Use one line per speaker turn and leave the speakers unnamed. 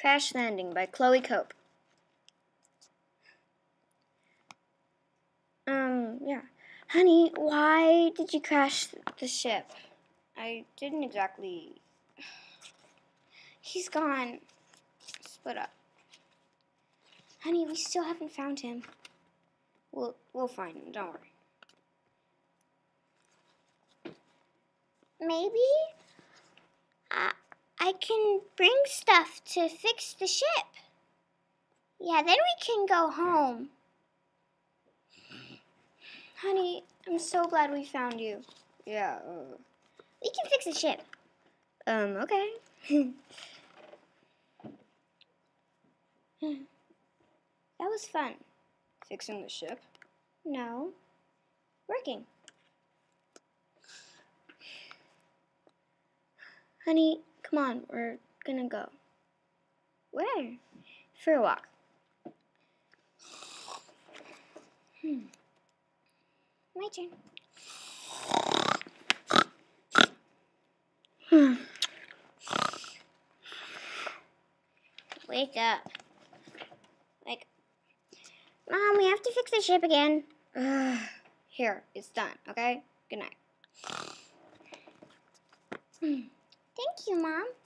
Crash Landing by Chloe Cope. Yeah. Honey, why did you crash the ship? I didn't exactly... He's gone. Split up. Honey, we still haven't found him. We'll find him, don't worry. Maybe I can bring stuff to fix the ship. Yeah, then we can go home. Honey, I'm so glad we found you. Yeah, we can fix the ship. Okay. That was fun. Fixing the ship? No. Working. Honey, come on, we're gonna go. Where? For a walk. My turn. Wake up. Like, Mom, we have to fix the ship again. Here, it's done, okay? Good night. Thank you, Mom.